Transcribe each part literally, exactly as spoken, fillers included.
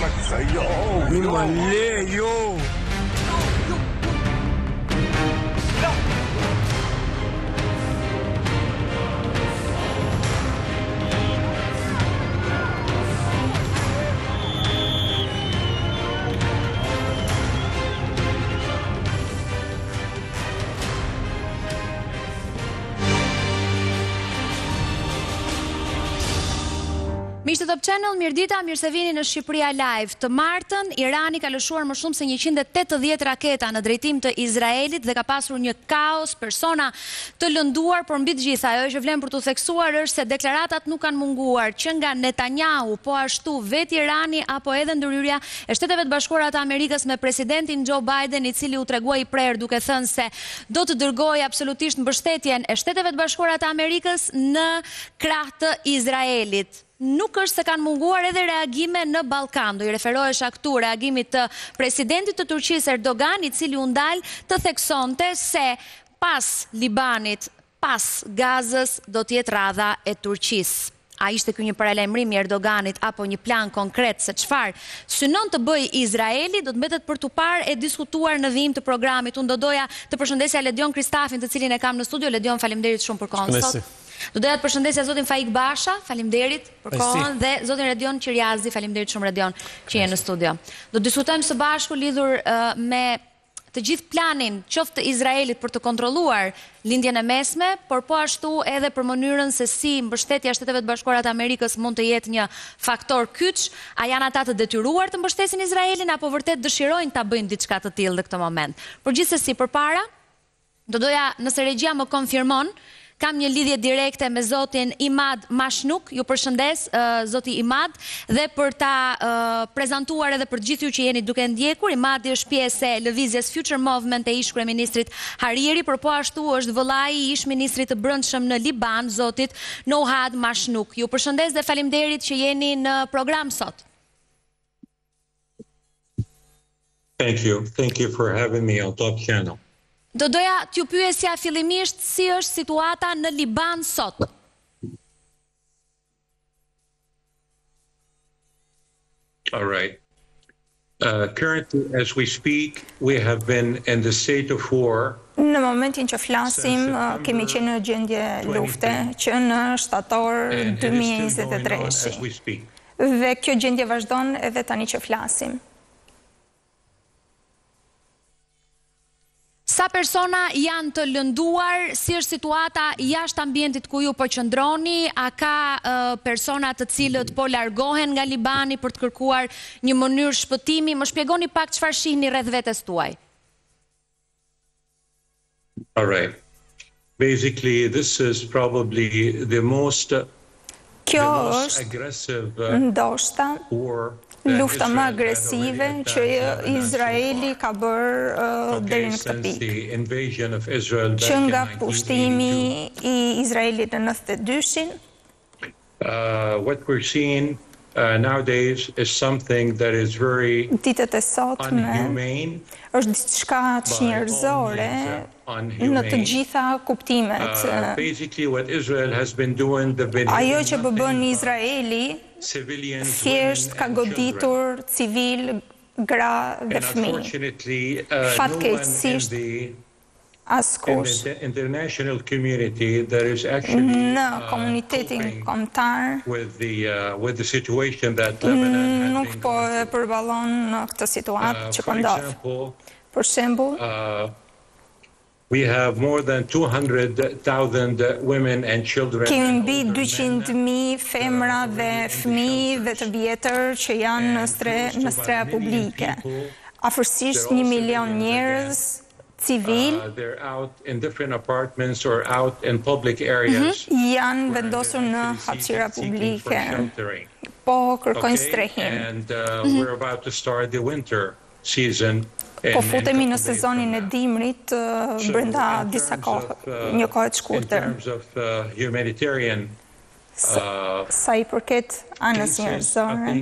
Mi më le, jo! Miqtë Top Channel, mirëdita, mirë se vini në Shqipëria Live. Të martën, Irani ka lëshuar më shumë se njëqind e tetëdhjetë raketa në drejtim të Izraelit dhe ka pasur një kaos, persona të lënduar, por mbi të gjitha, ajo që vlen për të theksuar është se deklaratat nuk kanë munguar që nga Netanyahu, po ashtu vetë Irani apo edhe ndërhyrja e Shteteve të Bashkuara të Amerikës me presidentin Joe Biden, i cili u tregua i prerë duke thënë se do të dërgojë absolutisht mbështetjen e Shteteve të Bashkuara të Amerikës në krah të Izraelit. Nuk është se kanë munguar edhe reagime në Ballkan. Do i referohesha këtu reagimit të presidentit të Turqisë Erdogan, i cili u ndal të theksonte se pas Libanit, pas Gazës, do të jetë radha e Turqisë. A ishte ky një paralajmërim i Erdoganit apo një plan konkret se çfarë synon të bëjë Izraeli, do të mbetet për tu parë e diskutuar në vijim të programit. Unë do doja të përshëndesja Ledion Kristafin, të cilin e kam në studio. Ledion, faleminderit shumë për kohën sot. Do doja të përshëndesja zotin Faik Basha, faleminderit për kohën, dhe zotin Redion Qiriazi, faleminderit shumë Redion që je në studio. Do diskutojmë së bashku lidhur uh, me të gjithë planin qoftë të Izraelit për të kontrolluar lindjen e mesme, por po ashtu edhe për mënyrën se si mbështetja e Shteteve të Bashkuara të Amerikës mund të jetë një faktor kyç. A janë ata të detyruar të mbështesin Izraelin apo vërtet dëshirojnë ta bëjnë diçka të tillë në këtë moment? Por gjithsesi, përpara, do doja, nëse regjia më konfirmon, kam një lidhje direkte me zotin Imad Mashnuk, ju përshëndes, uh, zoti Imad, dhe për ta uh, prezantuar edhe për gjithë ju që jeni duke ndjekur. Imadi është pjesë e lëvizjes Future Movement e ish kryeministrit Hariri, por po ashtu është vëllai i ish ministrit të brendshëm në Liban, zotit Nohad Mashnuk. Ju përshëndes dhe faleminderit që jeni në program sot. Thank you. Thank you for having me on Top Channel. Do doja t'ju pyesja fillimisht si është situata në Liban sot. All right. Uh, currently, as we speak, we have been in the state of war. Në momentin që flasim, kemi qenë në gjendje lufte që në shtator dy mijë e njëzet e tre. Dhe kjo gjendje vazhdon edhe tani që flasim. Sa persona janë të lënduar, si është situata jashtë ambientit ku ju po qëndroni, a ka uh, persona të cilët po largohen nga Libani për të kërkuar një mënyrë shpëtimi? Më shpjegoni pak çfarë shihni rreth vetes tuaj. All right. Basically, this is probably the most uh, Kjo është ndoshta lufta më agresive që Izraeli ka bërë uh, deri në këtë pikë. Që nga pushtimi i Izraelit në nëntëdhjetë e dyshin, uh, what we're seeing uh, nowadays is something that is very ditët e sotme është diçka çnjerëzore në të gjitha kuptimet. Uh, basically what Israel has been doing, ajo që bën Izraeli thjesht ka goditur civil, gra dhe fëmijë. Fatkeqësisht askush në komunitetin kombëtar nuk po e përballon në këtë situatë që po ndodh. Për shembull, we have more than two hundred thousand women and children. Kemi mbi dyqind mijë femra dhe fëmijë dhe të vjetër që janë në stre në strea publike. Afërsisht një milion njerëz civil uh, they're out in different apartments or out in public areas. Mm-hmm. Janë vendosur në hapësira publike. Po kërkojnë strehim. And uh, mm-hmm. we're about to start the winter season. Po futemi në sezonin e dimrit brenda disa kohë, një kohë të shkurtër. Sa i përket anës njerëzore,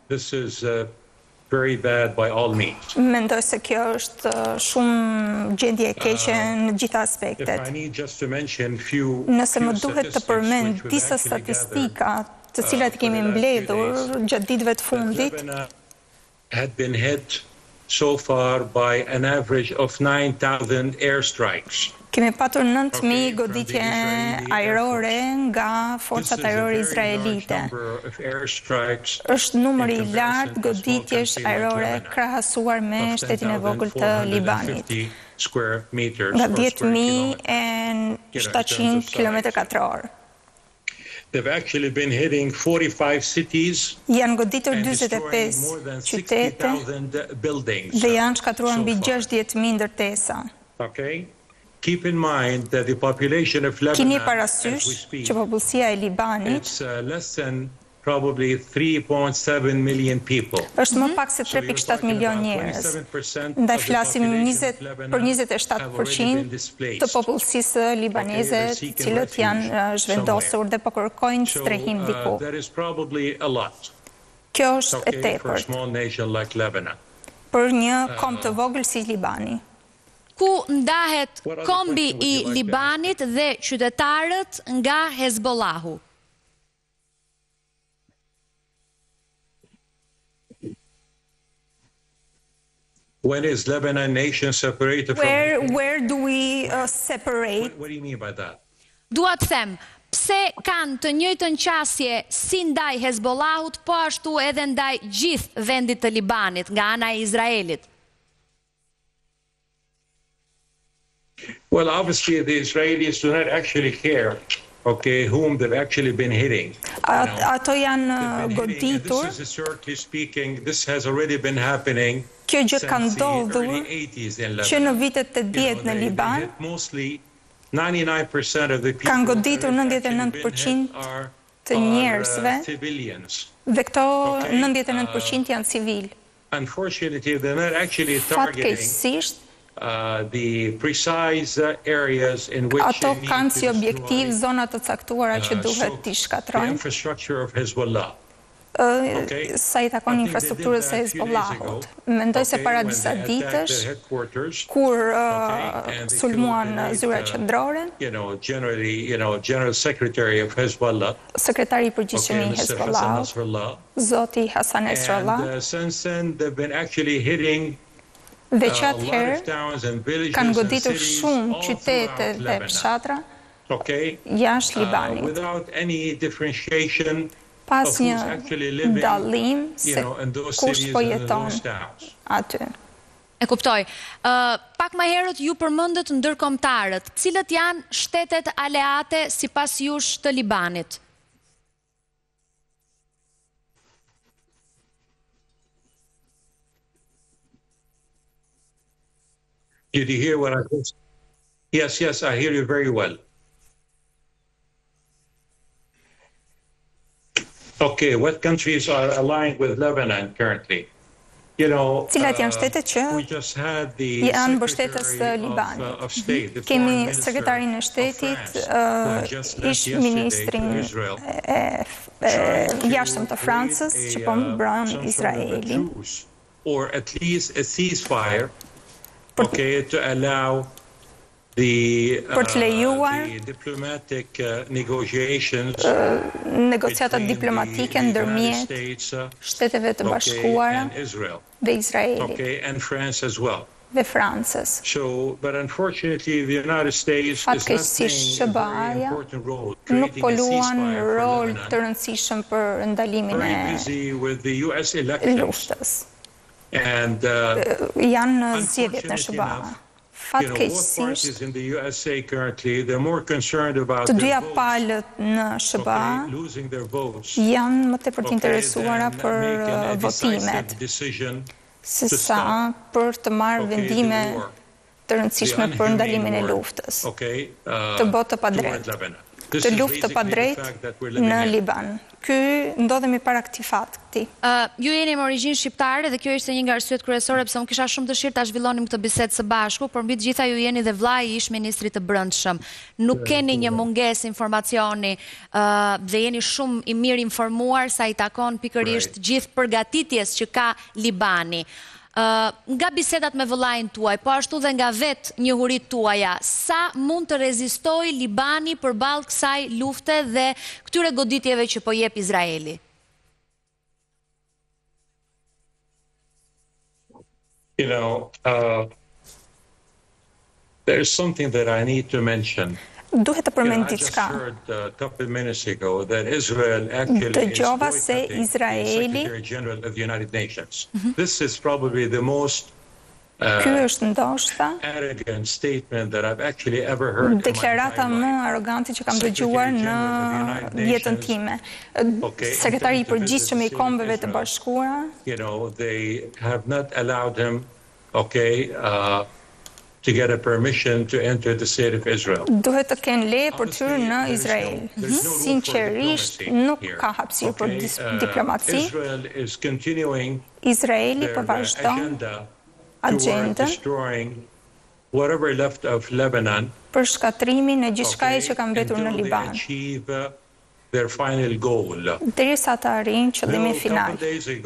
mendoj se kjo është shumë gjendje e keqe në gjitha aspektet. Nëse më duhet të përmend disa statistika të cilat kemi mbledhur gjatë ditëve të fundit, had been hit so far by an average of nine thousand airstrikes. Kemi patur nëntë mijë goditje ajrore nga forcat ajrore izraelite. Është numri i lartë goditjesh ajrore krahasuar me shtetin e vogël të Libanit, nga dhjetë mijë e shtatëqind kilometra katror. They've actually been hitting forty-five cities. Janë goditur dyzet e pesë qytete dhe janë shkatruar mbi gjashtëdhjetë mijë ndërtesa. Okay? Keep in mind that the population of Lebanon, Kini parasysh që popullsia e Libanit it's uh, less than probably three point seven million people. Është më pak se tre pikë shtatë milion njerëz. Ndaj flasim për njëzet e shtatë përqind të popullsisë libaneze, të cilët janë zhvendosur dhe po kërkojnë strehim diku. Kjo është e tepërt për një kom të vogël si Libani. Ku ndahet kombi i Libanit dhe qytetarët nga Hezbollahu? When is Lebanon nation separated from... Where, where do we uh, separate? What, what do you mean by that? Dua të them, pse kanë të njëjtën qasje si ndaj Hezbollahut, po ashtu edhe ndaj gjithë vendit të Libanit, nga ana e Izraelit? Well, obviously the Israelis do not actually care, okay, whom they've actually been hitting. Ato janë goditur. This is historically speaking, this has already been happening. Kjo gjë ka ndodhur që në vitet e dhjetë në Liban. Kanë goditur nëntëdhjetë e nëntë përqind të njerëzve dhe këto nëntëdhjetë e nëntë përqind janë civil. Fatkeqësisht, Uh, the precise uh, areas in which ato kanë si objektiv zonat të caktuara që duhet t'i shkatrojnë. The infrastructure of Hezbollah. Uh, okay. Sa i takon infrastrukturës së Hezbollahut. Mendoj se para disa ditësh, kur uh, okay. sulmuan zyra qendrore, you know, generally, you know, General Secretary of Hezbollah, sekretari i përgjithshëm i Hezbollahut, Zoti Hassan Nasrallah, and uh, since then they've been actually hitting dhe që atëherë kanë goditur shumë qytete dhe fshatra jashtë Libanit, pas një dallim se kush po jeton aty. E kuptoj. Uh, pak më herët ju përmendët ndërkombëtarët, cilët janë shtetet aleate sipas jush të Libanit? Did you hear what I said? Yes, yes, I hear you very well. Okay, what countries are aligned with Lebanon currently? You know, cilat janë shtetet që janë mbështetës të Libanit. Kemi sekretarin e shtetit, ish ministrin e jashtëm të Francës, që po mbron Izraelin. Or at least a ceasefire. Okay, to allow the, uh, për të lejuar the diplomatic uh, negotiations uh, negociatat diplomatike ndërmjet Shteteve të Bashkuara dhe Izraelit, okay, and France as well. Dhe Francës. So, but unfortunately, the United States Fatkeqësisht S B A-ja nuk po luan rol të rëndësishëm për ndalimin e luftës. And uh, janë zgjedhjet në S B A. Fatkeqësisht, të dyja palët në S B A janë më tepër të interesuara për votimet, sesa për të marrë vendime të rëndësishme për ndalimin e luftës, të botë të padrejtë, të luftë të padrejtë në Liban. Ky ndodhemi para këtij fakti. Uh, ju jeni me origjinë shqiptare dhe kjo ishte një nga arsyet kryesore pse unë kisha shumë dëshirë ta zhvillonim këtë bisedë së bashku, por mbi të gjitha ju jeni dhe vllai i ish ministrit të Brendshëm. Nuk keni një mungesë informacioni uh, dhe jeni shumë i mirë informuar sa i takon pikërisht gjithë përgatitjes që ka Libani. Uh, nga bisedat me vëllain tuaj, po ashtu dhe nga vetë njohurit tuaja, sa mund të rezistoj Libani përballë kësaj lufte dhe këtyre goditjeve që po jep Izraeli? You know, uh, there's something that I need to mention. Duhet të përmend diçka. Dëgjova se Izraeli Ky është ndoshta deklarata më arrogante që kam dëgjuar në jetën time. Sekretari i përgjithshëm i Kombeve të Bashkuara to get a permission to enter the state of Israel. Duhet të kenë leje për të hyrë në Izrael. Sinqerisht nuk ka hapësirë për diplomaci. Izraeli po vazhdon agjendën për shkatrimin e gjithçkaje që ka mbetur në Liban, derisa të arrijnë qëllimin final.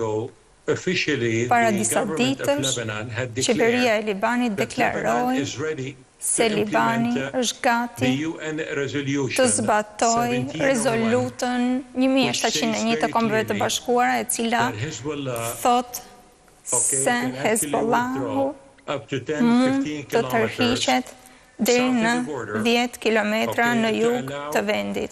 Para disa ditësh, qeveria e Libanit deklaroi se Libani është gati të zbatoj rezolutën një mijë shtatëqind e një të Kombeve të Bashkuara, e cila thot se Hezbollahu mund të tërhiqet deri në dhjetë kilometra në jug të vendit.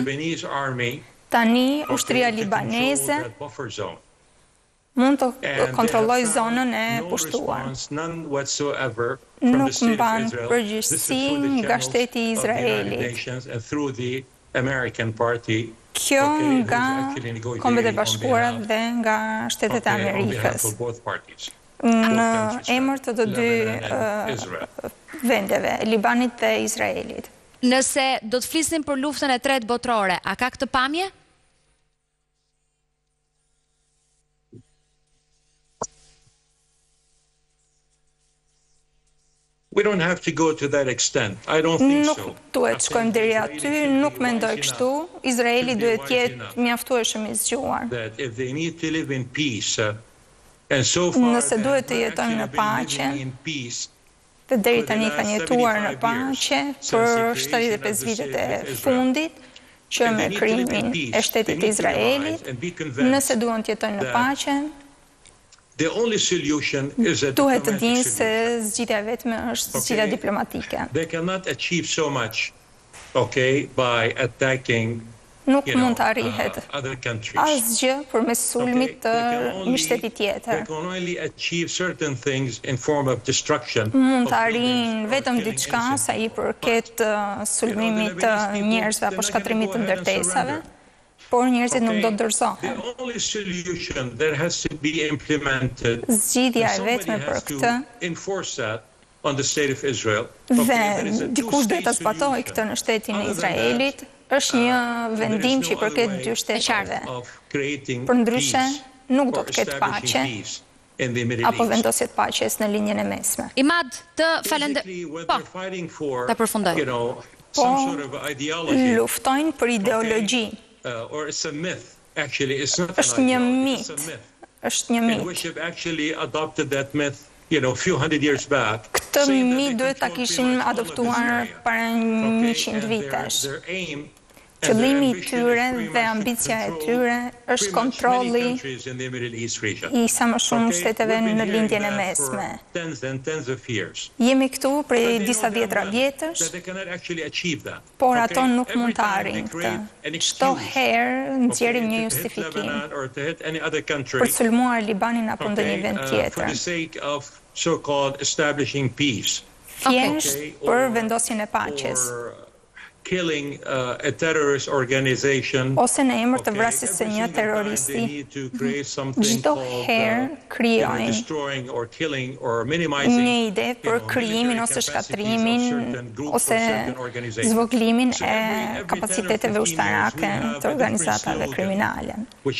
Tani ushtria libaneze mund të kontrolloj zonën e pushtuar. Nuk mban përgjegjësi nga shteti i Izraelit. Kjo nga Kombet e Bashkuara dhe nga Shtetet e Amerikës. Në emër të të dy vendeve, Libanit dhe Izraelit. Nëse do të flisim për luftën e tretë botërore, a ka këtë pamje? We don't have to go to that extent. I don't think so. Nuk duhet shkojmë deri aty, nuk mendoj kështu. Izraeli duhet të jetë mjaftueshëm i zgjuar. Nëse duhet të jetojmë në paqe, dhe deri tani kanë jetuar në paqe për shtatëdhjetë e pesë vitet e fundit, që me krijimin e shtetit të Izraelit, nëse duan të jetojnë në paqe, duhet të dinë se zgjidhja e vetme është zgjidhja diplomatike. Nuk mund të arrihet asgjë përmes sulmit të një shteti tjetër. Mund të arrijnë vetëm diçka sa i përket sulmimit të njerëzve apo shkatrimit të ndërtesave, por njerëzit nuk do të dorëzohen. Zgjidhja e vetme për këtë dhe dikush duhet ta zbatojë këtë në shtetin e Izraelit është një vendim që i përket dy shteteve. Përndryshe nuk do të ketë paqe apo vendosje të paqes në linjën e mesme. Imad, të falenderoj. Po, ta përfundoj. Po, luftojnë për ideologji. Uh, or it's a myth. Actually, it's not është një mit. Është një mit. Which have actually adopted that myth, you know, a few hundred years back. Këtë mit duhet ta kishin adoptuar para njëqind vitesh. Qëllimi i tyre dhe ambicia e tyre është kontrolli i sa më shumë shteteve në lindjen e mesme. Jemi këtu prej disa dhjetra vjetësh, por ato nuk mund të arrijnë këtë. Çdo herë nxjerrim një justifikim për të sulmuar Libanin apo ndonjë vend tjetër. Thjesht për vendosjen e paqes. Killing uh, a terrorist organization, ose në emër të vrasjes së një terroristi. Çdo herë krijojnë një ide për krijimin ose shkatrimin ose zvoglimin e kapaciteteve ushtarake të organizatave kriminale.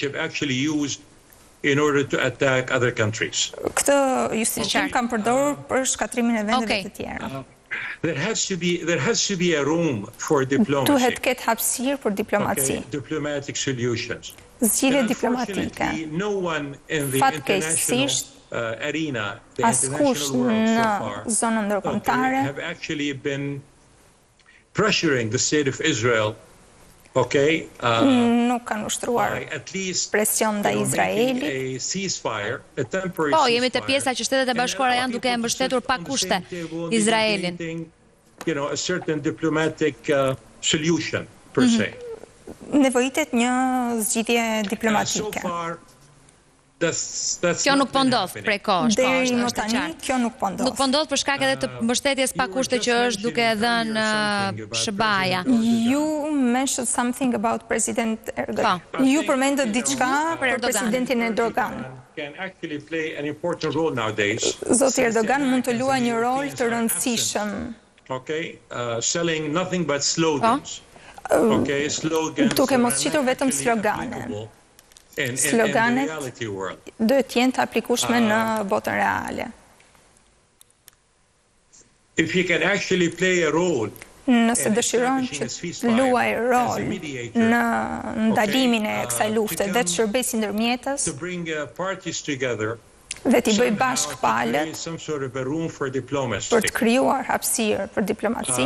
In order to attack other countries. Këtë justifikim kanë përdorur për shkatrimin e vendeve të tjera. There has to be there has to be a room for diplomacy. Duhet ketë hapësirë për diplomaci. Okay, diplomatic solutions. Zgjidhje diplomatike. No one in the Fatkeqësisht, uh, arena, askush në zonën ndërkombëtare have actually been pressuring the state of Israel Okay? Uh, nuk kanë ushtruar presion ndaj Izraelit. Po, jemi te pjesa që Shtetet e Bashkuara janë duke e mbështetur pa kushte Izraelin. You know, a certain diplomatic uh, solution per se. Nevojitet një zgjidhje diplomatike. Kjo nuk po ndodh prej kohësh. Deri më tani kjo nuk po ndodh. Nuk po ndodh për shkak edhe të mbështetjes pa kushte që është duke e dhënë S B A-ja. You mentioned something about President Erdogan. Ju përmendët diçka për presidentin Erdogan. Zoti Erdogan mund të luajë një rol të rëndësishëm. Okay, uh, selling nothing but slogans. Okay, slogans. Duke mos qitur vetëm slogane. Sloganet do të jenë të aplikueshme në botën reale. If you can actually play a role, nëse dëshiron që të luaj rol në ndalimin e kësaj lufte dhe të shërbejë si ndërmjetës, dhe t'i bëj bashk palët për të krijuar hapësirë për diplomaci,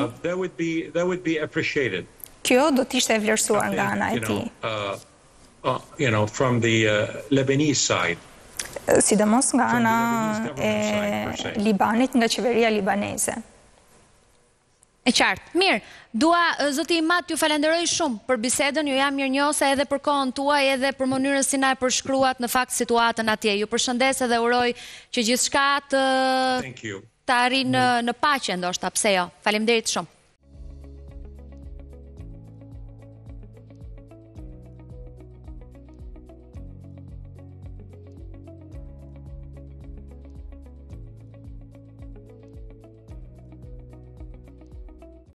kjo do t'ishte e vlerësuar nga ana e tij. Uh, you know, from the uh, Lebanese side. Sidomos nga ana e Libanit, nga qeveria libaneze. E qartë. Mirë, dua zoti Imat ju falenderoj shumë për bisedën, ju jam mirënjohëse edhe për kohën tuaj, edhe për mënyrën si na e përshkruat në fakt situatën atje. Ju përshëndes edhe uroj që gjithçka të të arrijë në, në paqe ndoshta, pse jo. Faleminderit shumë.